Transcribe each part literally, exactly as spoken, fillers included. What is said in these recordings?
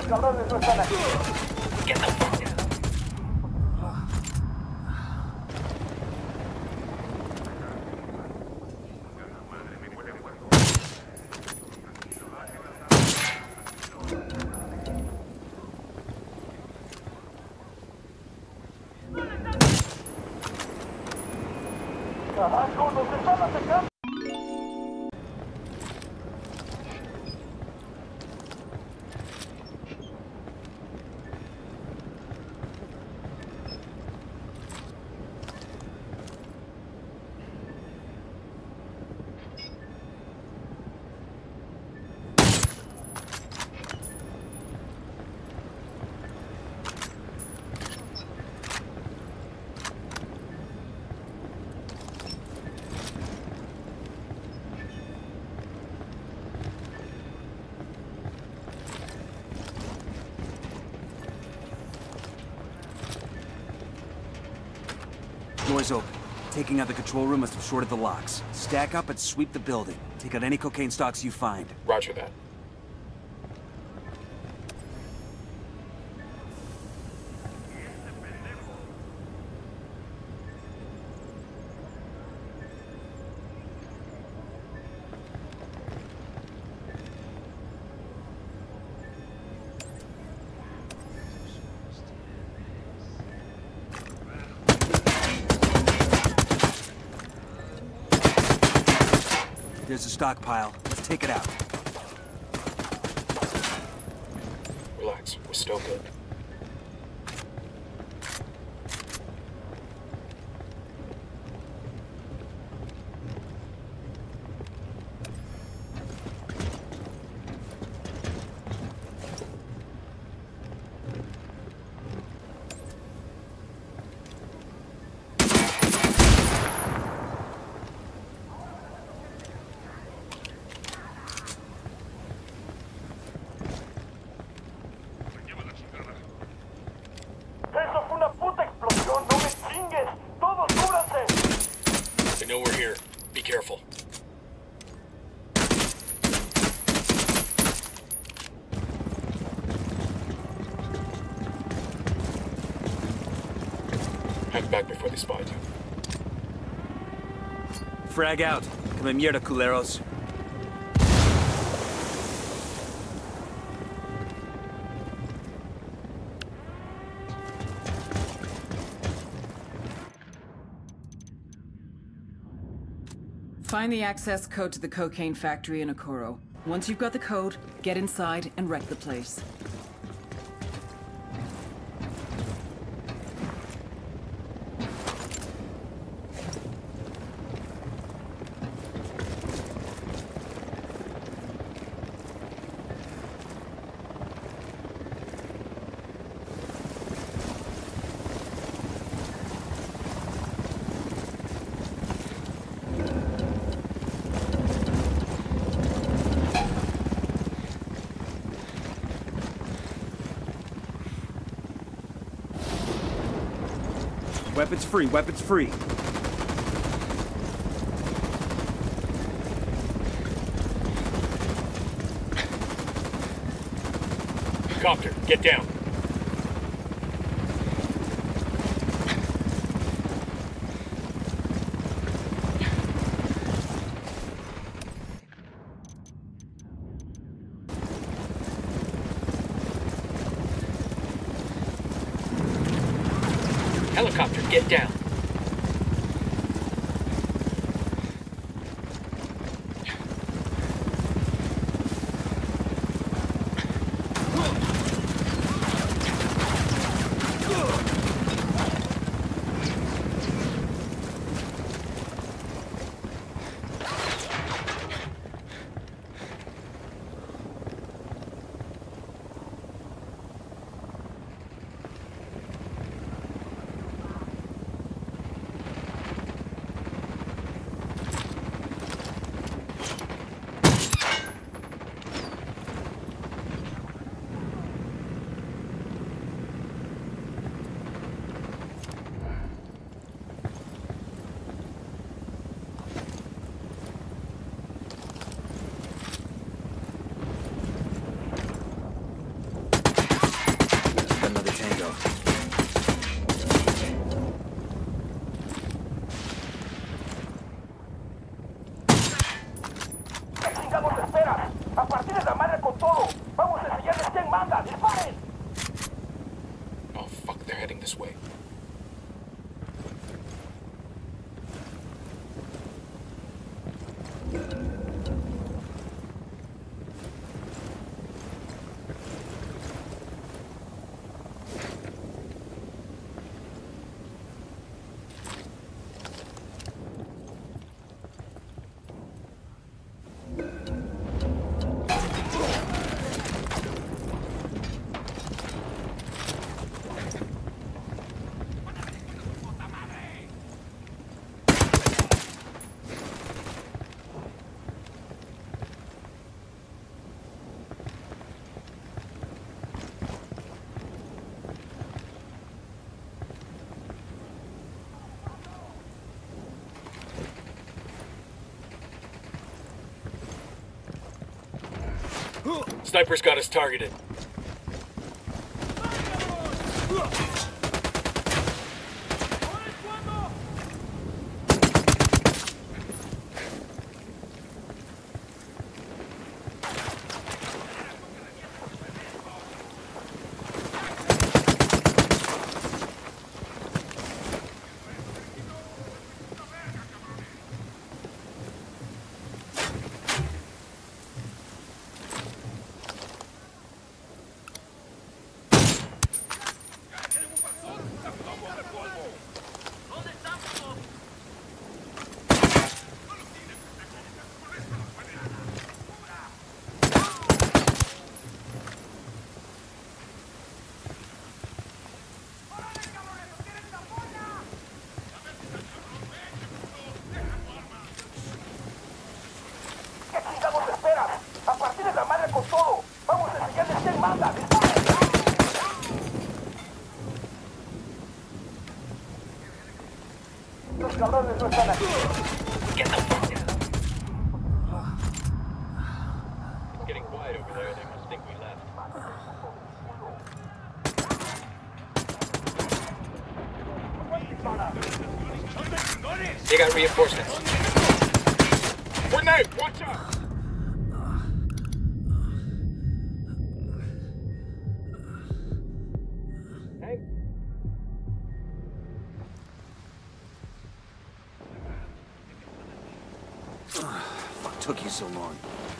cabrones no están aquí. Get the fuck down. ¡Carajo, nos están atacando! Doors open. Taking out the control room must have shorted the locks. Stack up and sweep the building. Take out any cocaine stocks you find. Roger that. There's a stockpile. Let's take it out. Relax, we're still good. ¡Eso fue una puta explosión! ¡No me chingues! ¡Todos cúbranse! They know we're here. Be careful. Head back before they spot you. Frag out. Come mierda, culeros. Find the access code to the cocaine factory in Okoro. Once you've got the code, get inside and wreck the place. Weapons free, weapons free. Copter, get down. Helicopter, get down. this way. Sniper's got us targeted. Cabrones no están aquí. Get the fuck down. It's getting quiet over there. They must think we left. They got reinforcements. Grenade! Watch out! Hey. What took you so long?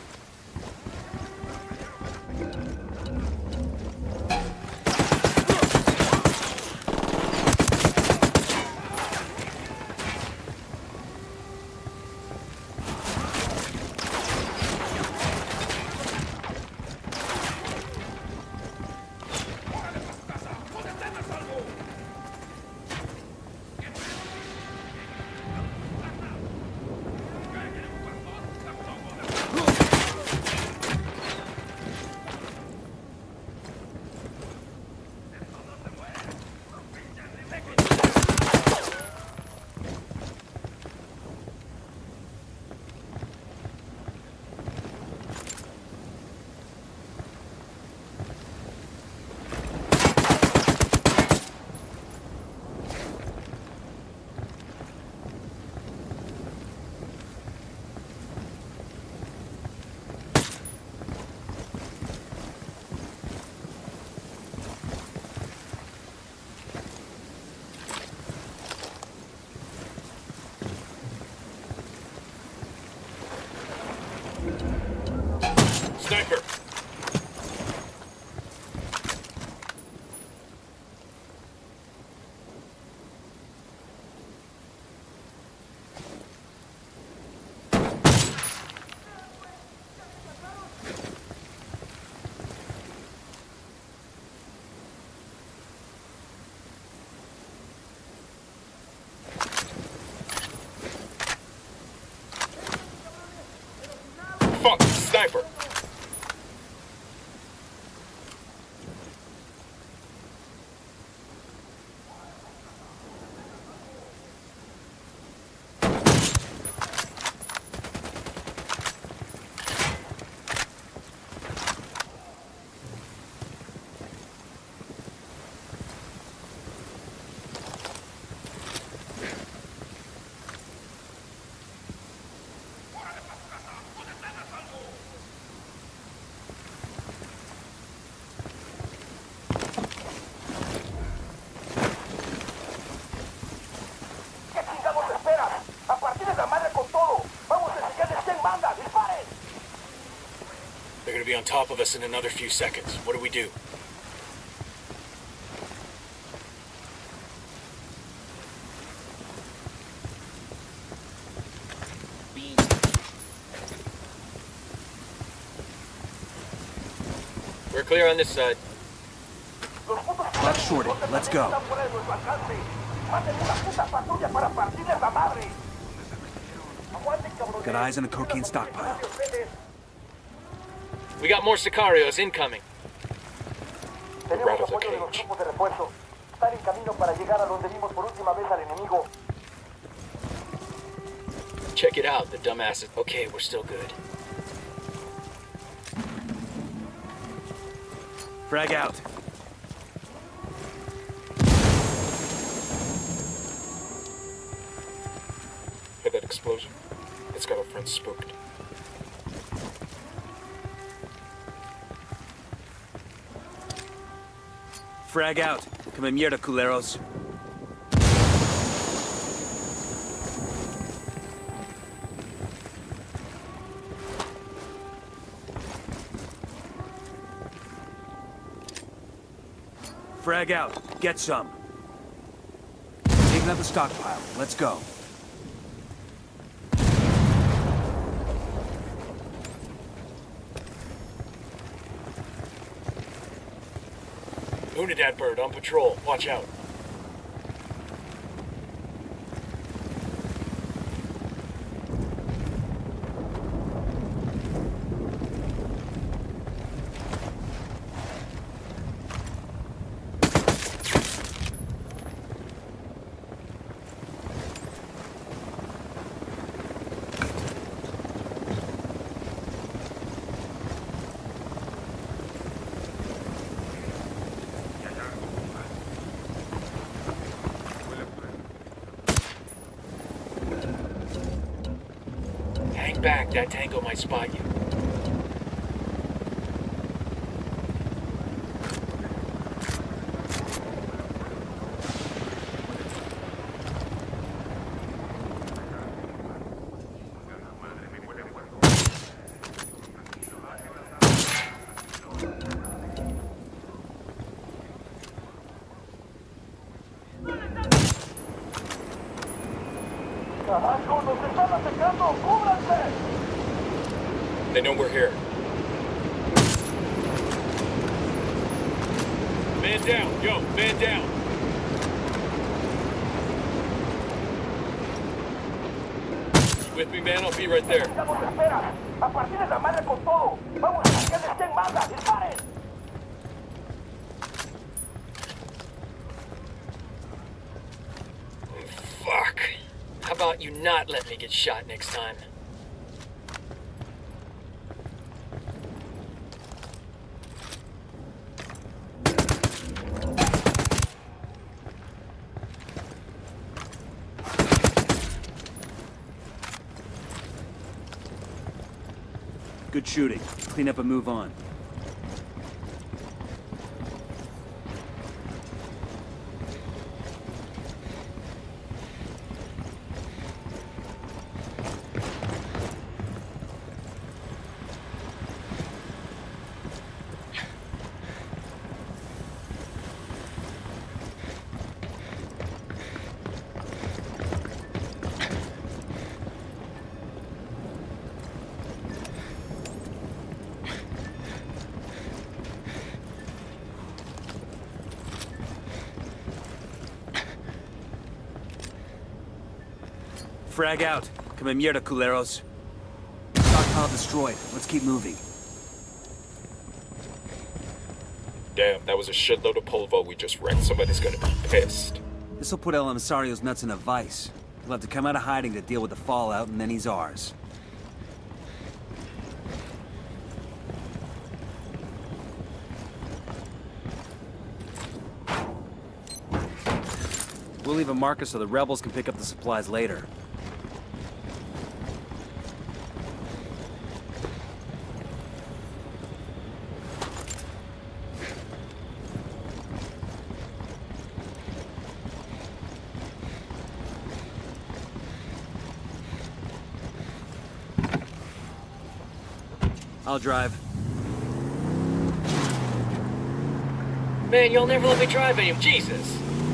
Sniper! Fuck! Sniper! top of us in another few seconds. What do we do? We're clear on this side. Left shorted. Let's go. Got eyes on a cocaine stockpile. We got more Sicarios incoming. Tenemos apoyo de los grupos de refuerzo. Están en camino para llegar a donde vimos por última vez al enemigo. Check it out, the dumbasses. Okay, we're still good. Frag out. Hear that explosion? It's got our friends spooked. Frag out. Come mierda, culeros. Frag out. Get some. Taking out the stockpile. Let's go. Unidad bird on patrol. Watch out. Hang back, that tango might spot you. ¡Carajo, nos están atacando! ¡Cúbranse! They know we're here. Man down, yo, man down. You with me, man? I'll be right there. ¡Ya nos esperan! ¡A partir de la madre con todo! ¡Vamos a sacarles quien manda! ¡Disparen! Fuck. How about you not let me get shot next time? Good shooting. Clean up and move on. Frag out. Come mierda, culeros. Stockpile destroyed. Let's keep moving. Damn, that was a shitload of polvo we just wrecked. Somebody's gonna be pissed. This'll put El Emisario's nuts in a vice. He'll have to come out of hiding to deal with the fallout, and then he's ours. We'll leave a marker so the rebels can pick up the supplies later. I'll drive. Man, y'all never let me drive any. Jesus.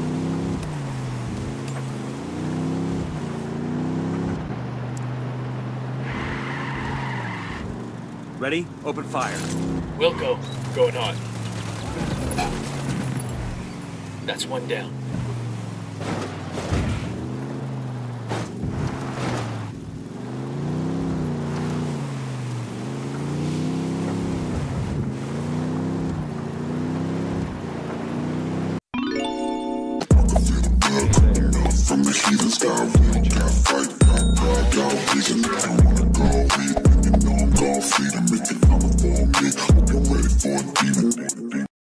Ready? Open fire. Wilco, going on. That's one down. From the heathen sky, we got fight, got blood, y'all, he's in the